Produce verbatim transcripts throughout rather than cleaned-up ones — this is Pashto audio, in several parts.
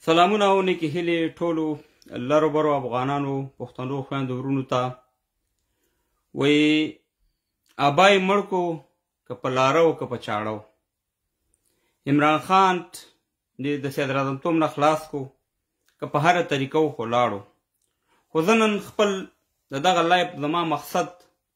سلامونه او نیکې هیلې ټولو لرو برو افغانانو پښتنو خویندو ورونو ته وایي ابای مړ کړو که په لاره و که په چاړه و عمران خان د صدراعظمتوب نه خلاص کړو که په هره طریقه و خو لاړو خو زه نن خپل د دغه لایف زما مقصد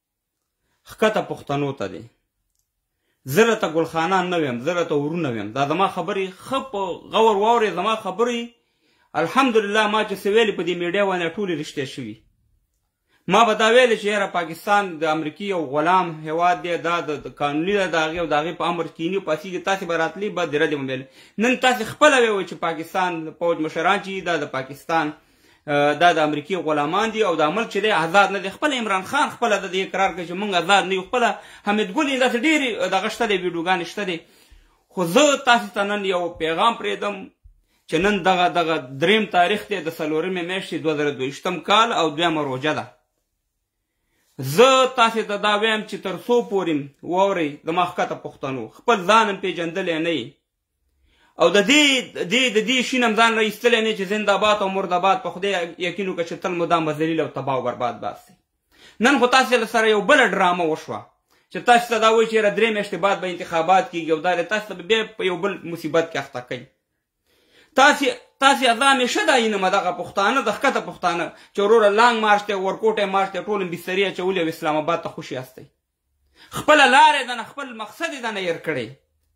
ښکته پښتنو ته دی. زه راته ګلخانان نه ویم، زه راته ورونه ویم. دا زما خبرې ښه په غور واورې. زما خبرې الحمدلله ما چې څه ویلې په دې میډیا باندې ټولې رښتیا شوي. ما به دا ویلې چې یاره پاکستان د امریکې یو غلام هیواد دی، دا د قانوني ده، د هغې او د هغې په امر کیني پاسېږي. تاسې به راتلې به د ردې به ویلې. نن تاسې خپله ویوئ چې پاکستان پوج مشران چې دا د پاکستان دا د امریکې غلامان دي او دا ملک چې دی آزاد نه دی. خپله عمران خان خپله د دې اقرار کوي چې موږ آزاد نه یو. خپله حمید ګل یې داسې ډېرې دغه شته دی، ویډیوګانې شته دی. خو زه تاسې ته نن یو پیغام پرېږدم چې نن دغه دغه دریم تاریخ دی د څلورمې میاشتې دوه زره دوه ویشتم کال او دویمه روژه ده. زه تاسې ته دا وایم چې تر څو پورې واورئ زما ښکته پښتنو خپل ځان هم پېژندلی نه یې او د دې د دې شین هم ځان را ایستلی نه چې زنده‌باد او مرده‌باد په خدای یقین وکړه چې تل مدام به ذلیل او تباه او برباد باسئ. نن خو تاسې سره یو بله ډرامه وشوه چې تاسې ته دا وایي چې یاره درې میاشتې بعد به انتخابات کېږي او دا تاسې ته به بیا په یو بل مصیبت کې اخته کوي. تاسې تاسې دا همیشه دا اینمه دغه پښتانه د ښکته پښتانه چې وروره لانګ مارچ دی، ورکوټی مارچ دی، ټول بسترې اچولي او اسلام آباد ته خوشي یاستئ. خپله لاره یې دنه خپل مقصد یې دنه هېر کړی.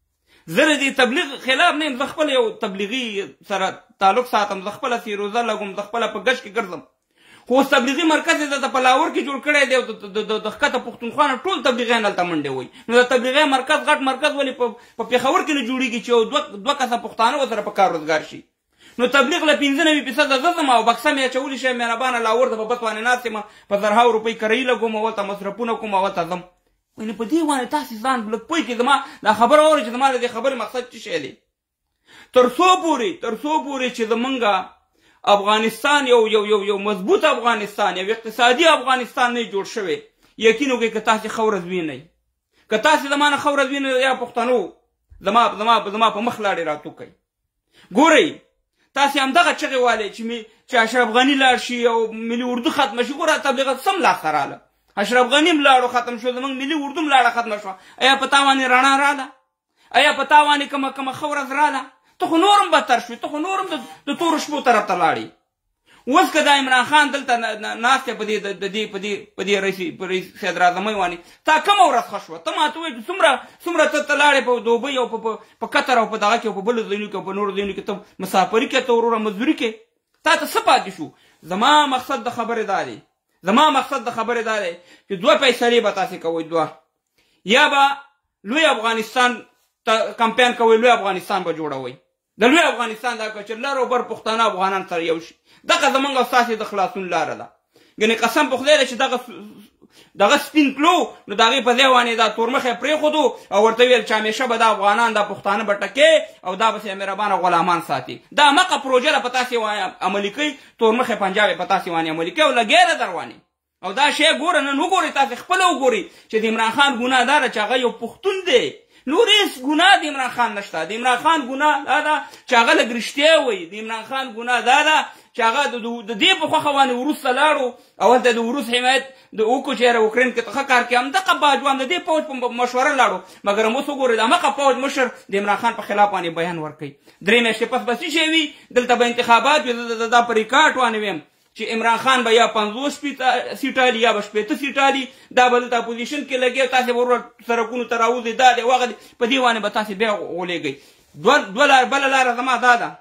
زه د دې تبلیغ خلاف نه یم، زه خپله یو تبلیغي سره تعلق ساتم، زه خپله فیروزه لګوم، زه خپله په ګچ کې ګرځم. خو اوس تبلیغي مرکز یې دلته په لاهور کې جوړ کړی دی او د ښکته پښتونخوا نه ټول تبلیغیان هلته منډې وایي. نو د تبلیغي مرکز غټ مرکز ولې په پېښور کې نه جوړېږي چې یو دوه کسه پښتانه ورسره په کار روزګار شي؟ نو تبلیغ له پنځه نوي فیصده زه ځم او بکسه مې اچولی شی مهربانه لاهور ته په بس باندې ناست یم، په زرهاو روپۍ کرایي لګوم او هلته مصرفونه کوم او هلته ځم. وایي په دې باندې تاسې ځان لږ پوه کړئ. زما دا خبره واورئ چې زما د دې خبرې مقصد څه شی دی. تر څو پورې تر څو پورې چې زمونږ افغانستان یو یو یو یو مضبوط افغانستان، یو اقتصادي افغانستان نه جوړ شوی، یقین وکړئ که تاسې ښه ورځ وینئ، که تاسې زما نه ښه ورځ وینئ یا پښتنو زما زما زما په مخ لاړې راتوکئ. ګورئ تاسې همدغه چغې والئ چې اشرف غني لاړ شي او ملي اردو ختمه شي. ګوره تبلیغات سم لاسته راغله، اشرف غني هم لاړو ختم شو، زموږ ملي اردو هم لاړه ختمه شوه. ایا په تا باندې رڼا راله؟ ایا په تا باندې کومه کومه ښه ورځ راله؟ ته خو نور هم بدتر شوې، ته خو نور هم د تورو شپو طرف ته لاړې. اوس که دا عمران خان دلته ناست دی په دې په دې په دې رئیس صدراعظمۍ باندې، تا کومه ورځ ښه شوه؟ ته ماته وایې چې څومره څومره ته ته لاړې په دوبۍ او په قطر او په دغه کې او په بلو ځایونو کې او په نورو ځایونو کې ته مسافري کې، ته وروره مزدوري کې، تا ته څه پاتې شو؟ زما مقصد د خبرې دا دی زما مقصد د خبرې دا دی چې دوه فیصلې به تاسې کوئ. دوه، یا به لوی افغانستان ته کمپین کوئ، لوی افغانستان به جوړوئ. د لوی افغانستان دا که چې لر او بر پښتانه افغانان سره یو شي، دغه زموږ او ستاسې د خلاصون لاره ده. ګنې قسم په خدای دی چې دغه دغه سپین تلو نو د هغې په ځای باندې دا تورمخی پرېښودو او ورته ویل چې همیشه به دا افغانان دا پښتانه به ټکې او دا به مهربانه غلامان ساتي. دا مقه پروژه ده په تاسې عملي کوي، تورمخی پنجاب یې په تاسې باندې عملي کوي او لګیا ده در باندې. او دا شی ګوره نن وګورئ، تاسې خپله وګورئ چې د عمران خان ګناه دا ده چې هغه یو پښتون دی. نور هېڅ ګناه د عمران خان نشته. د عمران خان ګناه دا ده چې هغه لږ رښتیا وایي. د عمران خان ګناه دا ده چې هغه د دې په خوښه باندې وروسته لاړو او هلته د وروس حمایت د وکړو چې یاره اوکراین کې ښه کار کوي. همدغه باجوان د دې پوج په مشوره لاړو، مګر هم اوس وګورئ د همغه پوج مشر د عمران خان په خلاف باندې بیان ورکوي. درې میاشتې پس به څه شی وي؟ دلته به انتخابات وي. دا په ریکارډ باندې ویم چې عمران خان به یا پنځوس سیټالي یا به شپېته سیټالي، دا به دلته اپوزیشن کې لګي، تاسې به ورور سرکونو ته راوځئ، دا دی وغه دی. په دې باندې به تاسې بیا غولېږئ. دوه لار بله لاره زما دا ده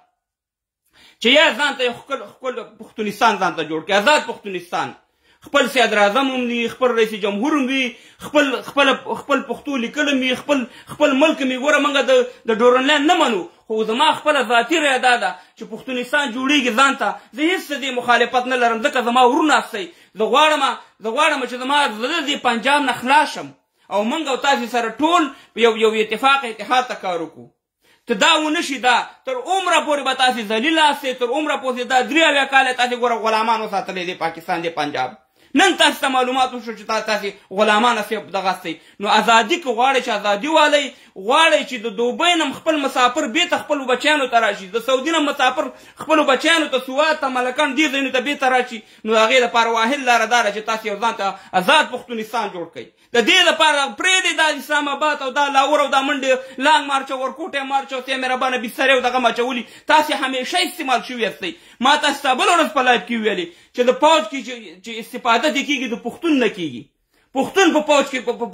چې یا ځان ته یو ښکل پښتونستان ځان ته جوړ کړي، آزاد پښتونستان. خپل صدراعظم هم وي، خپل رئیس جمهور هم وي، خپل خپل خپل پښتو لیکل هم وي، خپل خپل ملک هم وي. ګوره موږ د ډورنلینډ نه منو، خو زما خپله ذاتي رایه دا ده چې پښتونستان جوړېږي ځان ته. زه هېڅ د دې مخالفت نه لرم، ځکه زما ورونه هستئ. زه غواړم زه غواړم چې زما زړه د پنجاب نه خلاص شم او موږ او تاسې سره ټول یو یو اتفاق اتحاد ته کار وکړو. ته دا ونه شي، دا تر عمره پورې به تاسې ذلیل هستئ، تر عمره پورې دا درې اویا کاله تاسې ګوره غلامان وساتلی دی پاکستان دی پنجاب. نن تاسو ته معلومات وشو چې تاسو غلامان اسې دغه سئ. نو ازادي که غواړئ چې ازادي والئ، غواړئ چې د دوبۍ نه خپل مسافر بیرته خپلو بچیانو ته راشي، د سعودي نه مسافر خپلو بچیانو ته سوات ته ملکان دې ځایونو ته بیرته راشي، نو د هغې دپاره واحد لاره دا ده چې تاسو یو ځان ته آزاد پښتونستان جوړ کړئ. د دې لپاره پرېږدئ دا اسلام آباد او دا لاهور او دا منډې لانګ مارچ او ورکوټی مارچ او تیمربانه بسترې او دغه ماچولي، تاسې همیشه استعمال شوي یاستئ. ما تاسو ته بله ورځ په لایف کې ویلې چې د پوج کې چې استفاده دې کېږي د پښتون نه کېږي، پښتون په پوج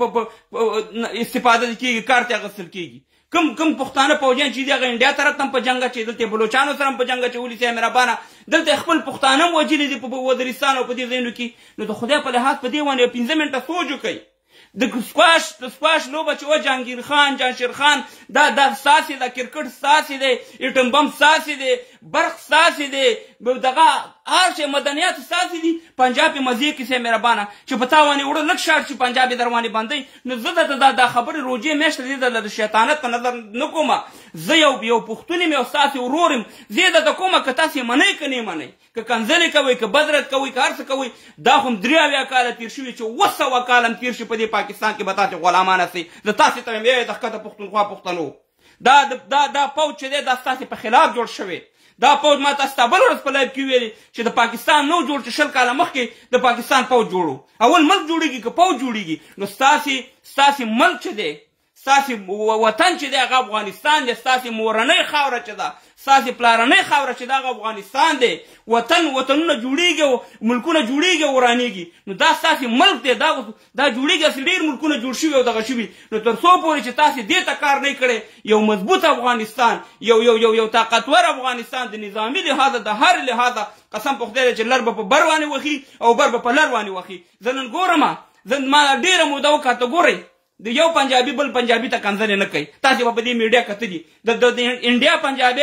کې استفاده دې کېږي، کار ته اخیستل کېږي. کم کم پښتانه پوجیان چې دي هغه انډیا طرف ته هم په جنګ اچوي، دلته بلوچانو سره هم په جنګ اچولي تیمربانه، دلته خپل پښتانه هم وژلي دي په وزیرستان او په دې ځایونو کې. نو د خدای په لحاظ په دې باندې پنځه منټه سوچ وکړئ. د سکواش د سکواش لوبه چې وه جهانګیر خان جهانشیر خان دا دا ستاسې ده، کرکټ ستاسې دی، ایټم بم ستاسې دی، برق ستاسې دی، دغه هر شی مدنیات ستاسې دي. پنجاب یې مزې کیسې مهربانه چې په تا باندې وړه لږ شاړ شي پنجاب یې در باندې بندوي. نو زه درته دا دا خبرې روجې میاشته دې ته د شیطانت په نظر نه کومه، زه یو یو پښتون یم، یو ستاسې ورور یم. زه یې درته کومه که تاسې منئ که نه منئ، که کنځلې کوئ، که بدرت کوئ، که هر څه کوئ، دا خو هم درې اویا کاله تېر شوي چې اوه سوه کاله هم تېر شي په دې پاکستان کې به تاسې غلامان هستئ. زه تاسې ته وایم ای د ښکته پښتونخوا پښتنو، دا دا دا پوج چې دی دا ستاسې په خلاف جوړ شوی. دا پوج ما تاسو ته بل ورځ په لایف کې ویلي چې د پاکستان نو جوړ چې شل کاله مخکې د پاکستان پوج جوړو. اول ملک جوړېږي که پوج جوړېږي، نو ستاسې ستاسې ملک چې دی، ستاسې وطن چې دی هغه افغانستان دی، ستاسې مورنۍ خاوره چې ده، ستاسې پلارنۍ خاوره چې ده هغه افغانستان دی. وطن وطنونه جوړېږي او ملکونه جوړېږي او ورانېږي، نو دا ستاسې ملک دی، دا دا جوړېږي. هسې ډېر ملکونه جوړ شوي او دغه شوي. نو تر څو پورې چې تاسې دې ته کار نه کړی، یو مضبوط افغانستان، یو یو یو یو طاقتور افغانستان د نظامي لحاظه د هر لحاظه، قسم په خدای چې لر به په بر باندې وخي او بر به په لر باندې وخي. زه نن ګورم، زه ما ډېره موده وکړه، ته ګورئ د یو پنجابي بل پنجابي ته کنځلې نه کوي. تاسې به په دې میډیا کتلي د انډیا پنجابی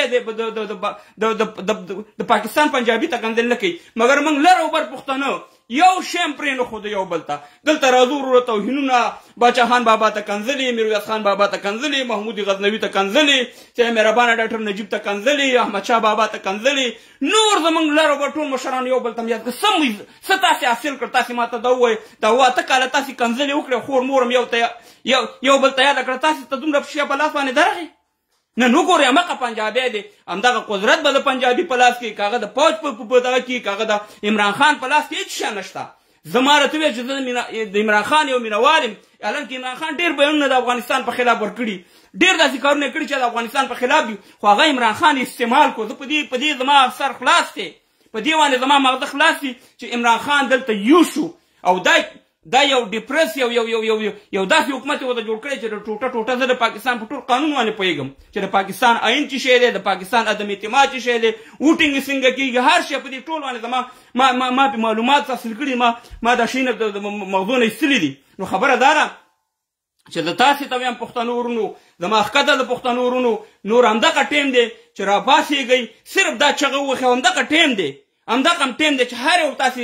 د پاکستان پنجابي ته کنځلې نه کوي، مګر موږ لر او بر پښتانه یو شی هم پرېنښودو یو بل ته. دلته راځو وروره توهینونه، باچا خان بابا ته کنځلې، میرویس خان بابا ته کنځلې، محمود غزنوي ته کنځلې، چې مهربانه ډاکټر نجیب ته کنځلې، احمدشاه بابا ته کنځلې، نور زموږ لر او بر ټول مشران یو بل ته یاد کړه. سم څه تاسې حاصل کړ؟ تاسې ما ته دا ووایئ دا اوه اته کاله تاسې کنځلې وکړې، خور مورم یو ته یو یو بل ته یاده کړه، تاسې ته دومره پښې په لاس باندې درغې. نن وګورئ همغه پنجابی دی، همدغه قدرت به د پنجابي په لاس کې، که هغه د پوج په دغه کې، که هغه د عمران خان په لاس کې هېڅ شی نشته. زما راته وویل چې زه د عمران خان یو مینهوال یم. حالانکې عمران خان ډېر بیانونه د افغانستان په خلاف ورکړي، ډېر داسې کارونه یې کړي چې د افغانستان په خلاف دي، خو هغه عمران خان استعمال کړو. زه په دې په دې زما سر خلاص دی، په دې باندې زما مغزه خلاص دی چې عمران خان دلته یو شو او دا دا یو ډیپرس یو یو یو یو یو داسې حکومت یې ورته جوړ کړی چې د ټوټه ټوټه زه د پاکستان په ټول قانون باندې پوهېږم چې د پاکستان آئین څه شی دی، د پاکستان عدم اعتماد څه شی دی، ووټینګ څنګه کېږي، هر شی په دې ټول باندې زما ما ما ما پې معلومات حاصل کړي، ما ما دا شیونه د مغزو نه ایستلي دي. نو خبره دا ده چې د تاسې ته وایم پښتنو ورونو، زما ښکته د پښتنو ورونو، نور همدغه ټیم دی چې راپاڅېږئ، صرف دا چغه ووهئ، همدغه ټیم دی، همدغه هم ټیم دی چې هر یو تاسې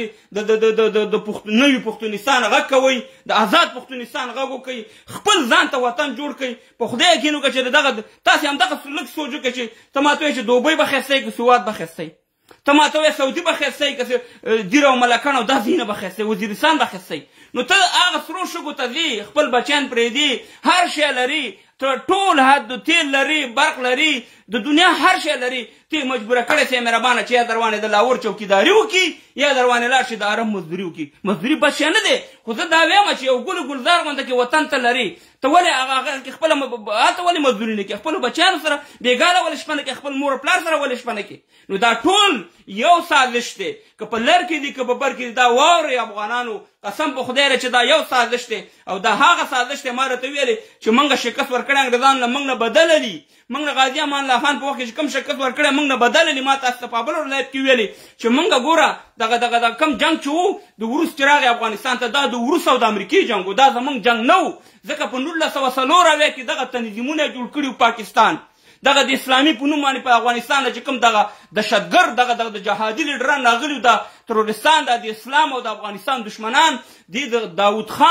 د نوي پښتونستان غږ کوئ، د آزاد پښتونستان غږ وکئ، خپل ځان ته وطن جوړ کئ. په خدای یقین وکړه چې دغه تاسې همدغه لږ سوچ وکړئ چې ته ماته وایې چې دوبۍ به ښایسته یي که سوات به ښایسته یي، ته ماته وایې سعودي به ښایسته یي که دیر او ملکان او دا ځایونه به ښایسته یي، وزیرستان به ښایسته یي. نو ته هغه سرو شګو ته ځې، خپل بچیان پرېږدي، هر شی لري، ته ټول حد تیل لري، برق لري، د دنیا هر شی لري، ته مجبوره کړی سې مهربانه چې یا در باندې د لاهور چوکیداري وکړي یا در باندې لاړ شي د عرب مزدوري وکړي. مزدوري بس شی نه دی، خو زه دا وایم چې یو ګل ګلزار غونډه کې وطن ته لري، ته ولې هغه کې خپله هلته ولې مزدوري نه کړې، خپلو بچیانو سره بېګاله ولې شپه نه کړې، خپل مور پلار سره ولې شپه نه کړې. نو دا ټول یو سازش دی، که په لر کې دي که په بر کې دي، دا واورئ افغانانو، قسم په خدای دی چې دا یو سازش دی او دا هغه سازش دی. ما راته ویلې چې موږ شکست ورکړی انګریزانو له موږ نه بدله دي، موږ نه غازي امان الله خان په وخت کې چې کوم شکست ورکړی موږ نه بدله دي. ما تاسو ته په بل ولایت کې ویلې چې موږ ګوره دغه دغه د کوم جنګ چې و د وروس چې راغی افغانستان ته، دا د وروس او د امریکې جنګ و، دا زموږ جنګ نه و، ځکه په نولس سوه څلور اویا کې دغه تنظیمونه جوړ کړي و پاکستان، دغه د اسلامي په نوم باندې په افغانستان چې کوم دغه دهشتګرد دغه دغه د جهادي لیډران راغلي و، د ترورستان د اسلام او د افغانستان دشمنان، دې د داود خان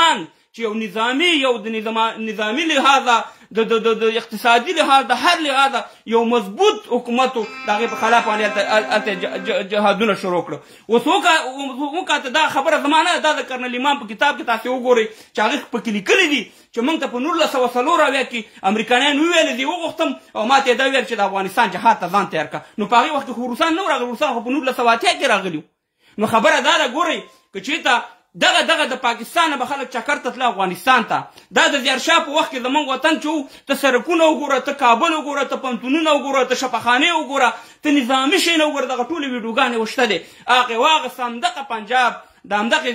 چې یو نظامي یو د نظامي لحاظه د اقتصادي لحاظ د هر لحاظه یو مضبوط حکومت و د هغې په خلاف باندې هلته جهادونه شروع کړه. اوس وکاته دا خبره زما نه دا د کرنل امام په کتاب کې تاسې وګورئ چې هغې پکې لیکلي دي چې موږ ته په نولس سوه څلور اویا کې امریکایان وویل دي وغوښتم او ما ته یې دا ویل چې د افغانستان جهاد ته ځان تیار کړه. نو په هغې وخت کې خو روسان نه وو راغلي، روسان خو په نولس سوه اتیا کې راغلي. نو خبره دا ده ګورئ که چېرته دغه دغه د پاکستان نه به خلک چکر ته تله افغانستان ته، دا د زیارشاه په وخت کې زموږ وطن چې و ته سړکونه وګوره، ته کابل وګوره، ته پوهنتونونه وګوره، ته شفاخانې وګوره، ته نظامي شیونه وګوره، دغه ټولې ویډیوګانې وشته دی. هغې واغېسته همدغه پنجاب د همدغې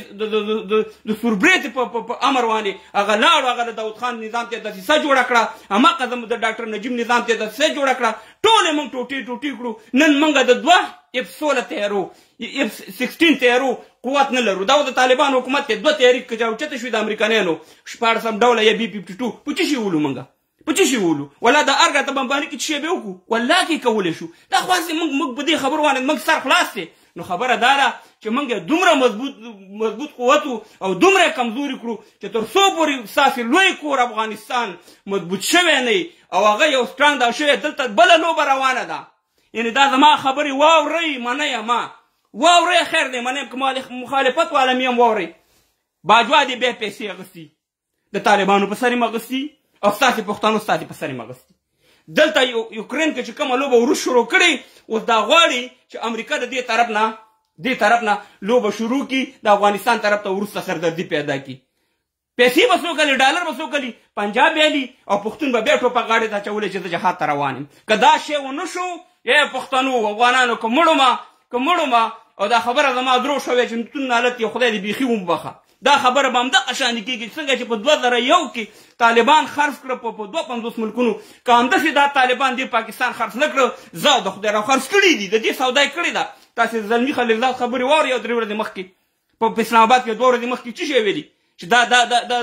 د سوربرېتې په امر باندې هغه لاړو، هغه د داود خان نظام ته یې دسیسه جوړه کړه، هماغه د ډاکټر نجیب نظام ته یې دسیسه جوړه کړه، ټول یې موږ ټوټې ټوټې کړو. نن موږ د دوه اف سوله تیارو اف سکسټین تیارو قوت نه لرو. دا د طالبان حکومت کې دوه تیاري که اوچته شوي د امریکایانو شپاړسم ډوله یا بي ففټي ټو په څه شي ولو موږ په څه شي ولو ولا د ارګه ته بمباري کې څه شی به وکړو والله کې کولی شو. دا خو هسې موږ موږ په دې خبرو باندې موږ سر خلاص دی. نو خبره دا ده چې موږ دومره مضبوط مضبوط قوت او دومره کمزوري کړو چې تر څو پورې ستاسې لوی کور افغانستان مضبوط شوی نه او هغه یو سترانګ دا شوی دلته بله لوبه روانه ده. یعنې دا زما خبرې واورئ، منئ ما واورئ، خیر دی منئ، که مخالفت والا مې هم واورئ. باجوا دې بیا پیسې اخیستي د طالبانو په سر یې م اخیستي او ستاسې پښتنو ستاسې په سر یې م اخیستي. دلته یوکرین کې چې کومه لوبه وروس شروع کړې اوس دا غواړي چې امریکا د دې طرف نه دې طرف نه لوبه شروع کړي، د افغانستان طرف ته وروسته سردردي پیدا کړي. پیسې به څوک هلي، ډالر به څوک هلي، پنجاب ویلي او پښتون به بیا ټوپک غاړې ته اچولی چې زه جهاد ته روان یم. که دا شی ونه شو ای پښتنو افغانانو که مړو ما که مړو ما او دا خبره زما درو شوې چې نتون حالت یې خدای دې بیخي وبخه. دا خبره به همدغه شانې کېږي څنګه چې په دوه زره یو کې طالبان خرڅ کړه په دوه پنځوس ملکونو، که همداسې دا طالبان دې پاکستان خرڅ نه کړه زه د خدای را خرڅ کړي دي، د دې سودا یې کړې ده. تاسې زلمي خلیلزاد خبرې واورئ یو درې ورځې مخکې په اسلام آباد کې دوه ورځې مخکې څه شی ویلي چې دا دا دا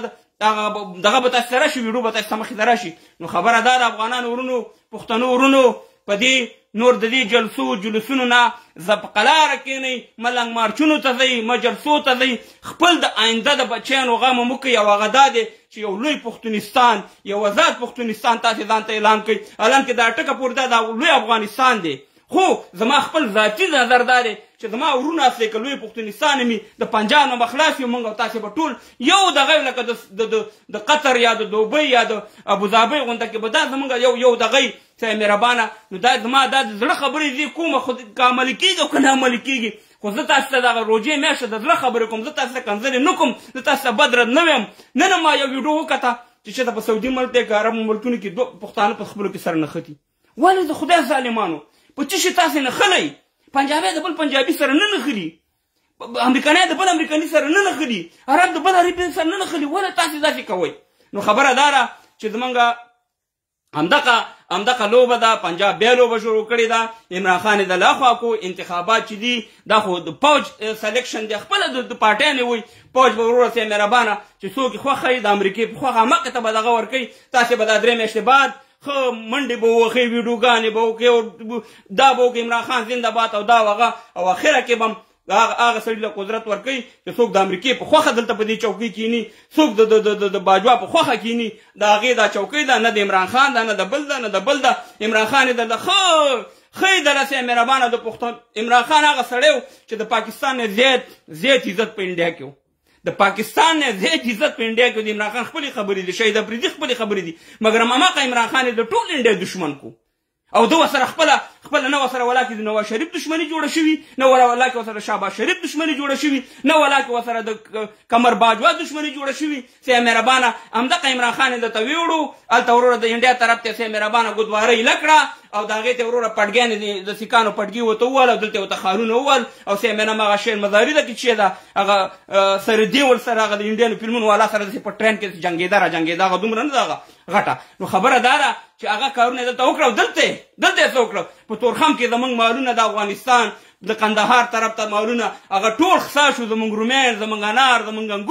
دغه به تاسې ته راشي، ویډیو به تاسې ته مخې ته راشي. نو خبره دا د افغانانو ورونو پښتنو ورونو په دې نور د دې جلسو جلوسونو نه زه په قلاره کښېنئ، ملنګ مارچونو ته ځئ، مجلسو ته ځئ، خپل د آینده د بچیانو غم هم وکړئ. او هغه دا دی چې یو لوی پښتونستان، یو آزاد پښتونستان تاسې ځان ته اعلان کړئ. حالانکې دا ټکه پورې دا د لوی افغانستان دی، خو زما خپل ذاتي نظر دا دی چې زما ورونه اصلي که لوی پښتونستان مې د پنجاب نه به خلاص یو موږ او تاسې به ټول یو دغه لکه د قطر یا د دوبۍ یا د ابوظبۍ غونډه کې به دا زموږ یو یو دغه صاحب مهربانه. نو دا زما دا د زړه خبرې دي کومه خو که عملي کېږي او که نه عملي کېږي، خو زه تاسو ته دغه روژې میاشته د زړه خبرې کوم، زه تاسو ته کنځلې نه کوم، زه تاسو ته بد رد نه ویم. نن ما یو ویډیو وکته چې چېرته په سعودي ملک دی که عربو ملکونو کې دوه پښتانه په خپلو کې سره نښتي. ولې د خدای ظالمانو په څه شي تاسې نښلی؟ پنجابی د بل پنجابي سره نه نښلي، امریکایان د بل امریکایي سره نه نښلي، عرب د بل عربي سره نه نښلي. ولې تاسې داسې کوئ؟ نو خبره دا ده چې زمونږ همدغه همدغه لوبه ده، پنجاب بیا لوبه شروع کړې ده. عمران خان یې د لاخوا کو انتخابات چې دي دا خو د پوج سلیکشن دی، خپله د پارټیانې وایي پوج به وروره سي مهربانه چې څوک یې خوښه یي د امریکې په خوښه همغې ته به دغه ورکوي. تاسې به دا درې میاشتې بعد ښه منډې به ووښئ، ویډیوګانې به وکړئ او دا به وکړئ عمران خان زنده باد او دا وغه، او اخره کې به هغه سړي له قدرت ورکوي چې څوک د امریکې په خوښه دلته په دې چوکۍ کښېني، څوک د باجوا په خوښه کښېني. د هغې دا چوکۍ ده، نه د عمران خان ده، نه د بل ده، نه د بل ده. عمران خان یې درله ښه ښه یې درله صاحب مهربانه د پښتون عمران خان هغه سړی و چې د پاکستان نه زیات زیات عزت په انډیا کې و، د پاکستان نه زیات عزت په انډیا کې د عمران خان خپلې خبرې دي، شهید افریدي خپلې خبرې دي، مګر هماغه عمران خان یې د ټول انډیا دشمن کو. او ده ورسره خپله خپله نه ورسره ولا کې د نواز شریف دښمني جوړه شوي، نه ولا کې ورسره شهباز شریف دښمني جوړه شوي، نه ولا کې ورسره د قمر باجوا دښمني جوړه شوي. صاحب مهربانه همدغه عمران خان یې درته ویوړو، هلته وروره د انډیا طرف ته صاحب مهربانه ګودواره یې لکړه او د هغې ته وروره پټګیانې د سیکانو پټګي ورته وویل او دلته ورته ښارونه وویل. او صاحب مهربانه هغه شعر مزاري ده کې چې ده هغه سره دیول سره هغه د انډیانو فلمونو والا سره داسې په ټرین کې جنګېده را جنګېده، هغه دومره نه ده هغه غټه. نو خبره دا ده چې هغه کارونه یې دلته وکړه او دلته دلته یې څه وکړه په تورخم کې زموږ مالونه د افغانستان د کندهار طرف ته مالونه هغه ټول خسا شو، زموږ رومیان، زموږ انار، زموږ انګور،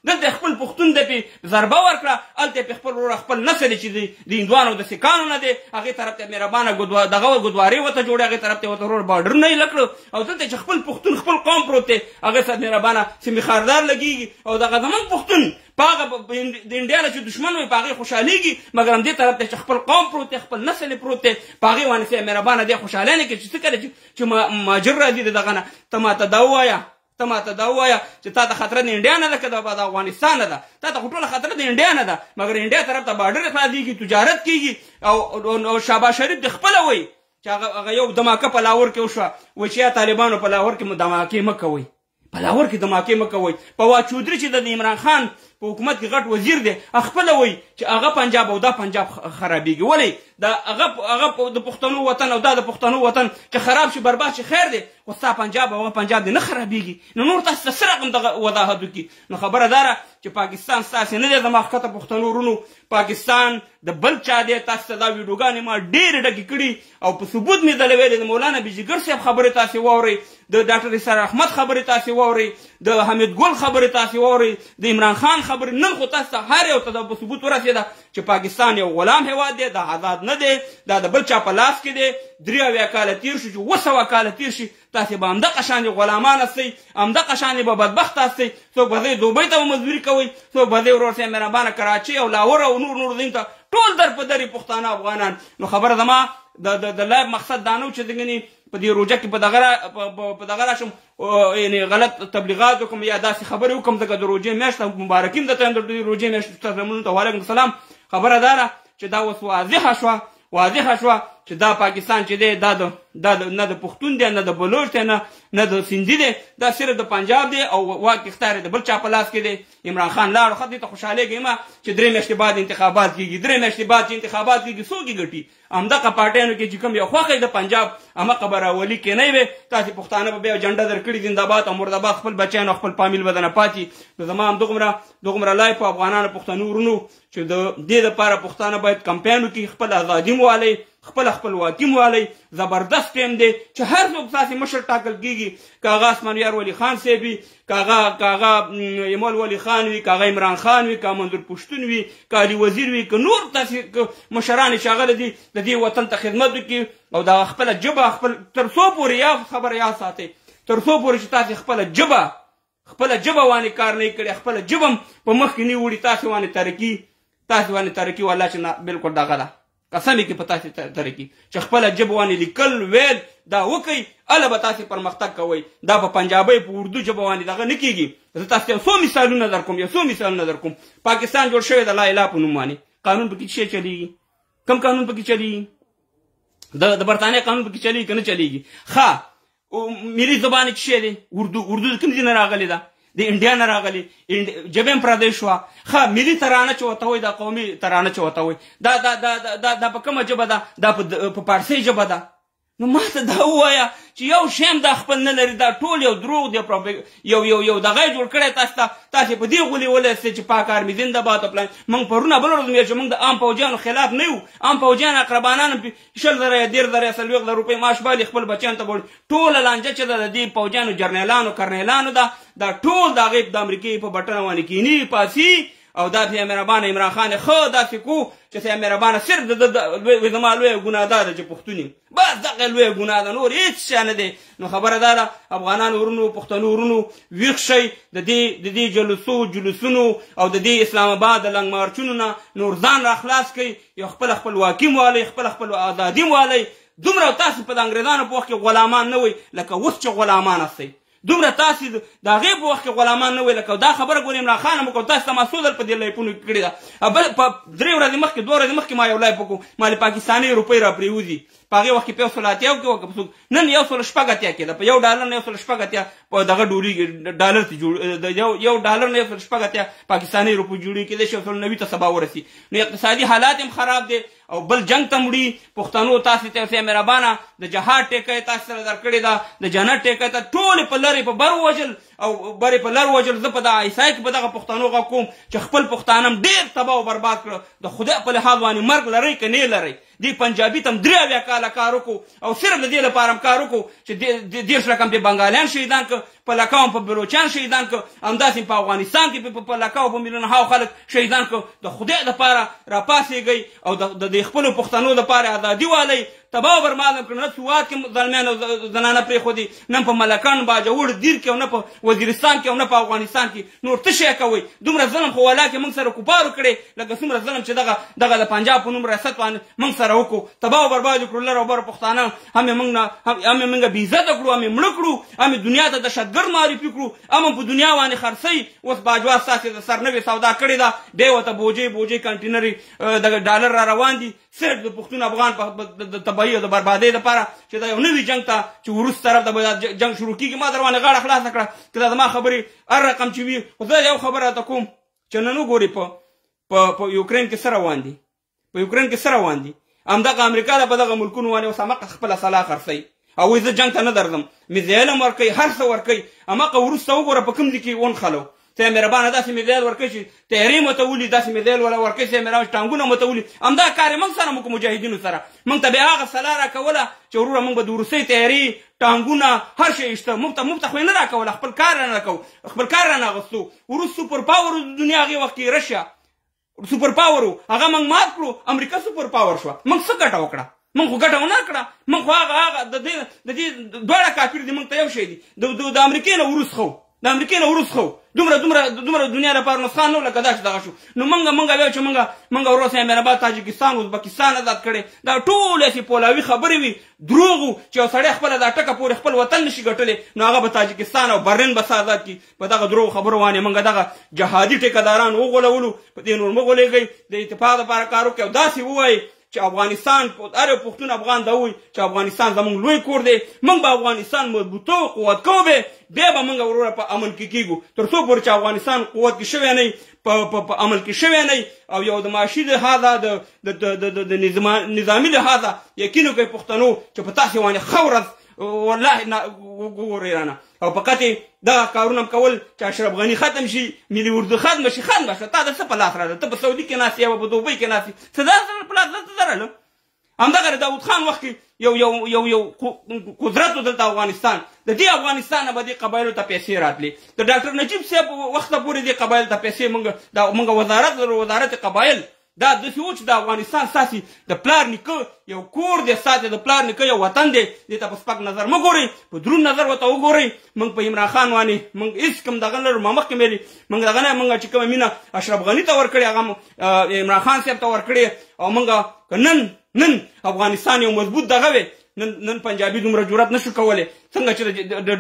دلته خپل پښتون ته پې ضربه ورکړه، هلته پې خپل وروره خپل نسل چې د هندوانو د سیکانو نه دی هغې طرف ته مهربانه دغه ګودوارې ورته جوړې، هغې طرف ته ورته ورور بارډرونه یې لږ کړو، او دلته چې خپل پښتون خپل قوم پروت دی هغې سره مهربانه سیمې خاردار لګېږي، او دغه زموږ پښتون په هغه د انډیا نه چې دښمن وي په هغې خوشحالېږي، مګر همدې طرف ته چې خپل قوم پروت دی خپل نسل یې پروت دی په هغې باندې سه مهربانه دی خوشحاله نه کوي چې څه کله چې مهاجر راځي د دغه نه ته ماته دا ووایه ته ماته دا ووایه چې تا ته خطره د انډیا نه ده که د افغانستان نه ده، تا ته خو ټوله خطره د انډیا نه ده، مګر انډیا طرف ته بارډر خلاصېږي، تجارت کېږي، او شهباز شریف د خپله وایي چې هغه یو دماکه په لاهور کې وشوه، وایي چې یا طالبانو په لاهور کې دماکې مه کوئ، په لاهور کې دماکې مه کوئ. فواد چودري چې د عمران خان په حکومت کې غټ وزیر دی خپله وایي چې هغه پنجاب او دا پنجاب خرابېږي. ولې دا هغه د پښتنو وطن او دا د پښتنو وطن چې خراب شي برباد شي خیر دی، خو ستا پنجاب او هغه پنجاب دی نه خرابېږي. نو نور تاسو ته څه رقم دغه وضاحت وکړي؟ نو خبره دا ده چې پاکستان ستاسې نه دی زما ښکته پښتنو ورونو، پاکستان د بل چا دی. تاسو ته دا ویډیوګانې ما ډېرې ډکې کړي او په ثبوت مې دله ویلې. د مولانا بیجیګر صاحب خبرې تاسې واورئ، د ډاکټر اسرار احمد خبرې تاسې واورئ، د حمید ګل خبرې تاسې واورئ، د عمران خان خبرې. نن خو تاسو ته هر یو ته په ثبوت ورسېده چې پاکستان یو غلام هېواد دی، دا آزاد نه دی، دا د بل چا په لاس کې دی. درې اویا کاله تېر شو چې اووه سوه کاله تېر شي تاسې به همدغه شانې غلامان هستئ، همدغه شانې به بدبخته هستئ. څوک به ځئ دوبۍ ته به مزدوري کوئ، څوک به ځئ ورور صاحب مهربانه کراچۍ او لاهور او نور نور ځایونو ته، ټول در په درې پښتانه افغانان. نو خبره زما د لایب مقصد دا نه و چې دګنې په دې روژه کې په دغه راشم یعنې غلط تبلیغات وکړم یا داسې خبرې وکړم، ځکه د روژې میاشت مبارکي م درته یم د روژې میاشت ستاسو لمونځ ته وعلیکم السلام. خبره دا ده چې دا اوس واضحه شوه واضحه شوه چې دا پاکستان چې دی دا د دا نه د پښتون دی نه د بلوچ دی نه نه د سیندي دی، دا صرف د پنجاب دی او واک اختیار د بل چا په لاس کې دی. عمران خان لاړو ښه دې ته خوشحالېږي ما چې درې میاشتې بعد انتخابات کېږي، درې میاشتې بعد چې انتخابات کېږي څوک یې ګټي؟ همدغه پارټیانو کې چې کوم یو خوښ د پنجاب همغه به راولي کېنی وې. تاسې پښتانه به بیا جنډه درکړي زندهباد او مرداباد، خپل بچیان او خپل فامیل به دنه پاتې. نو زما همدغومره دغومره لای په افغانانو پښتنو ورونو چې د دې دپاره پښتانه باید کمپین وکړي، خپل ازادي مو والئ، خپل خپلواکي مو والئ. زبردست ټیم دی چې هر څوک ستاسې مشر ټاکل کېږي، که هغه اسمانیار ولی خان صاحب وي، که هغه ایمال ولی خان وي، که هغه عمران خان وي، که منظور پښتون وي، که علي وزیر وي، که نور داسې مشران چې هغه دي د دې وطن ته خدمت وکړي او د خپله ژبه خپل تر څو پورې یا خبره یاد ساتئ، تر څو پورې چې تاسې خپله ژبه خپله ژبه وانې کار نه یې کړی، خپله ژبه هم په مخ کې نه وړي، تاسې وانې ترقي تاسې وانې ترقي والله چې نه بلکل دغه ده، قسم یې کې په تاسې ترقي چې خپله ژبه وانې لیکل ویل دا وکئ، هله به تاسې پرمختګ کوئ. دا په پنجابۍ په اردو ژبه باندې دغه نه کېږي. زه تاسو ته یو څو مثالونه در کوم یو څو مثالونه در کوم. پاکستان جوړ شوی د لا اله په نوم باندې، قانون پکې څه چلیږي؟ کوم قانون پکې چلیږي؟ د برطانیې قانون پکې چلیږي که نه چلیږي؟ ښه ملي زبان یې څه شی دی؟ اردو. اردو د کوم ځای نه راغلې ده؟ د انډیا نه راغلي، ژبه هم پردۍ شوه. ښه ملي ترانه چې ورته وایي دا قومي ترانه چې ورته وایي دا دا دا دا په کومه ژبه ده؟ دا په پارسۍ ژبه ده. نو ما ته دا ووایه چې یو شی هم دا خپل نه لري، دا ټول یو دروغ دی، یو یو یو دغه یې جوړ کړی تاسو ته. تاسې په دې غولې ولستئ چې پاک آرمي زندهباد او پلان. موږ پرونه بله ورځ ویل چې موږ د عام پوجیانو خلاف نه یو، عام پوجیان اقربانان شل زره یا دېرش زره یا څلوېښت زره روپۍ معاش بالي، خپل بچیانو ته به ټوله لانجه چې ده د دې پوجیانو جرنیلانو کرنیلانو ده، دا ټول د هغې د امریکې په بټنه باندې کیني پاسي. او دا بیا مهربانه عمران خان ښه داسې کو چې سیا مهربانه صرف د زما لویه ګناه دا ده چې پښتون یم، بس دغه لویه ګناه ده، نور هېڅ شی نه دی. نو خبره دا ده افغانانو ورونو پښتنو ورونو ویښ شئ د دې د دې جلوسو جلوسونو او د دې اسلام آباد د لنګ مارچونو نه نور ځان را خلاص کړئ، یو خپله خپلواکي مو والئ، خپله خپل ازادي مو والئ. دومره تاسې په د انګریزانو په وخت کې غلامان نه وئ لکه اوس چې غلامان هستئ، دومره تاسې د هغې په وخت کې غلامان نه وئ لکه دا خبره ګورې عمران خان هم وکړو. تاسو ته ما څو ځل په دې لایفونو کې کړې ده. بل په درې ورځې مخکې دوه ورځې مخکې ما یو لایف وکړو، ما له پاکستاني روپۍ را پرېوځي په هغې وخت کې په یو سل اتیا کې وکړه، نن یو سل شپږ اتیا کېده، په یو ډالر نه یو سل شپږ اتیا په دغه ډولېږي ډالر ته جوړ یو ډالر نه یو سل شپږ اتیا پاکستاني روپۍ جوړېږي، کېدای شي یو سل نوي ته سبا ورسي. نو اقتصادي حالات هم خراب دی او بل جنګ ته مړي. پښتنو تاسې ته یو مهربانه د جهاد ټیکه یې تاسې سره درکړې ده، د جنت ټیکه ته ټولې په لرې په بر ووژل او برې په لر ووژل. زه په دغه عیسای کې په دغه پښتنو غږ کوم چې خپل پښتانه هم ډېر تباه او برباد کړه. د خدای په لحاظ باندې مرګ لرئ که نه لرئ. دې پنجابي ته هم درې اویا کاله کار وکړو او صرف د دې لپاره هم کار وکړو چې دېرش رقم دې بنګالیان شهیدان کړه، په لکاو په بلوچان شهیدان که همداسې په افغانستان کې په لکاو په میلیونهاو خلک شهیدان که د خدای دپاره راپاڅېږئ او د خپلو پښتنو دپاره ازادي والئ تباه و برباد کړ. نه سوات کې زلمیان او زنانه پرېښودي، نه په ملکان باجوړ دیر کې او نه په وزیرستان کې او نه په افغانستان کې. نور څه شی کوئ؟ دومره ظلم خو ولا کې موږ سره کفارو کړی، لکه څومره ظلم چې دغه دغه د پنجاب په نوم ریاست باندې موږ سره وکړو. تباه و برباد کړو لر او بر پښتانه، هم یې موږ نه هم یې موږ بېعزته کړو، هم یې مړه کړو، هم یې دنیا ته دهشتګرد معرفي کړو، هم په دنیا باندې خرڅوي. اوس باجوا ستاسې د سر نوې سودا کړې ده، بیا ورته بوجۍ بوجۍ کنټینري دغه ډالر را روان دي صرف د پښتون افغان د تباهي او د بربادۍ لپاره چې دا یو نوي جنګ ته چې وروست طرف ته به جنګ شروع کېږي. ما در باندې غاړه خلاصه کړه که دا زما خبرې هر رقم چې وي. خو زه یو خبره راته کوم چې نن وګورئ په یوکرین کې څه روان دي، په یوکرین کې څه روان دي. همدغه امریکا ده په دغه ملکونو باندې اوس همغه خپله سلاح خرڅوي او وایي زه جنګ ته نه درځم، میزایل هم ورکوي، هر څه ورکوي. همغه وروسته وګوره په کوم ځای کې ونښلو. ته مهربانه داسې میزایل ورکوي چې تیارې مو ته ولي، داسې میزایل ولا ورکوي چې مهربانه ټانګونه مو ته ولي. همدا کار یې موږ سره موږ مجاهدینو سره موږ ته بیا هغه سلاح راکوله چې وروره موږ به د روسۍ تیارې ټانګونه هر شی شته، موږ ته موږ ته خو یې نه راکوله، خپل کار رانه کوو، خپل کار رانه اخیستو. وروست سوپر پاور د دنیا هغې وخت کې رشیا سوپر پاور و، هغه موږ مات کړو، امریکا سوپر پاور شوه. موږ څه ګټه وکړه؟ موږ خو ګټه ونه کړه. موږ خو هغه هغه د دې د دې دواړه کافر دي، موږ ته یو شی دي. د امریکې نه وروست خو د امریکې نه وروست خو دومره دومره دومره دنیا لپاره نسخان نه و لکه دا چې دغه شو. نو موږ موږ وایو چې موږ موږ وروسته امریکا تاجکستان ازبکستان آزاد کړی. دا ټول هسې پولاوي خبرې وي، دروغ و چې یو سړی خپله دا ټکه پورې خپل وطن نشي ګټلی نو هغه به تاجکستان او برلین به آزاد کړي. په دغه دروغ خبرو باندې موږ دغه جهادي ټیکهداران وغولولو. په دې نور مه غولېږئ، د اتفاق لپاره کار وکړئ او داسې ووایئ چې افغانستان هر یو پښتون افغان دا وایي چې افغانستان زموږ لوی کور دی، موږ به افغانستان مضبوطو قوت کوو، بیا به موږ وروره په امن کې کېږو. تر څو پورې چې افغانستان قوت کې شوی نه وي، په عمل کې شوی نه وي او یو د معاشي لحاظه د نظامي لحاظه یقین وکړئ پښتنو چې په تاسې باندې ښه ورځ والله وګورئ رانه. او فقط دغه کارونه کول چې اشرف غني ختم شي، ملي اردو ختم شي، ختم به شه. تا د څه په لاس راځه؟ ته په سعودي کې ناست یې او په دوبۍ کې ناست یې، څه دا په لاس څه درلم؟ همدغه د داود خان وخت کې یو یو یو یو قدرت و دلته افغانستان، د دې افغانستان نه به دې قبایلو ته پیسې راتلې. د ډاکټر نجیب صاحب وخته پورې دې قبایلو ته پیسې موږ موږ وزارت وزارت قبایل دا داسې و چې د افغانستان ستاسې د پلار نیکه یو کور دی، ستاسې د پلار نیکه یو وطن دی. دې ته په سپک نظر مه ګورئ، په دروند نظر ورته وګورئ. موږ په عمران خان باندې موږ هېڅ کوم دغه نه لرو. ما مخکې ویلي موږ دغه نه موږ چې کومه مینه اشرف غني ته ورکړې هغه عمران خان صاحب ته ورکړې. او موږ که نن نن افغانستان یو مضبوط دغه وی، نن نن پنجابي دومره جرأت نشو کولی څنګه چې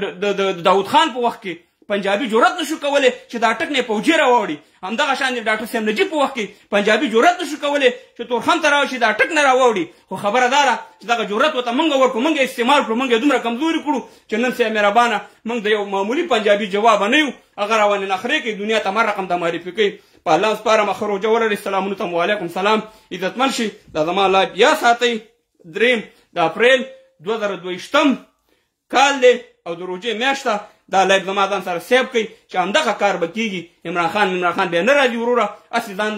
د داود خان په وخت کې پنجابي جرأت نشو کولی چې دا ټک نه فوجي راوړي. همدغه شان د ډاکټر صاحب نجیب په وخت کې پنجابي جرأت نشو کولی چې تورخم ته راوشي دا ټک نه راوړي. خو خبره دا ده چې دغه جرأت ورته موږ ورکړو، موږ استعمال کړو، موږ یې دومره کمزوري کړو چې نن صاحب مهربانه موږ د یو معمولي پنجابي جواب نه یو، هغه راوانې نخرې کوي، دنیا ته هر رقم ته معرفي کوي. په الله سپارم اخر روژه ولرئ. سلامونو ته وعلیکم سلام. عزتمن شي. دا زما لایف یا ساتئ. دریم د اپریل دوه زره دوهویشتم کال دی او د روژې میاشت ده. دا لایف زما ځان سره سیب کوي چې همدغه کار به کېږي. عمران خان عمران خان بیا نه راځي وروره، هسې ځان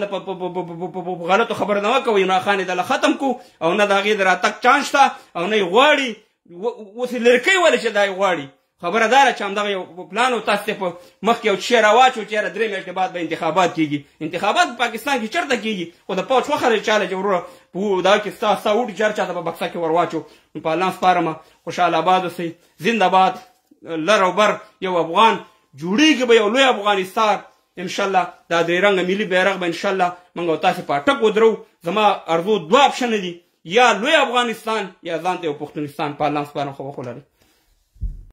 په غلطو خبره نه وکوئ. عمران خان یې دله ختم کړو او نه د هغې د راتګ چانس شته او نه یې غواړي. اوس یې لرې کوي ولې چې دا یې غواړي. خبره دا ده چې همدغه یو پلان و، تاسو ته په مخکې یو شی راواچو چې یاره درې میاشتې بعد به انتخابات کېږي. انتخابات په پاکستان کې چېرته کېږي؟ خو د پوځ خوښه ده چاله چې وروره په دغه کې ستا ستا وټي چې هر چا ته په بکسه کې ور واچو. په الله سپارمه. خوشحال آباد اوسئ. زنده باد. لر او بر یو افغان جوړېږي به یو لوی افغانستان انشاءالله. دا درې رنګه ملي بیرغ به انشاءالله موږ او تاسې په اټک ودرو. زما ارزو دوه اپشنه دي، یا لوی افغانستان یا ځان ته یو پښتونستان. په الله سپارم. خو وخت ولرئ.